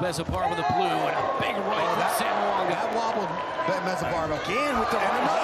Mezabarba the blue, and a big right from Zamboanga. That wobbled Mezabarba again with the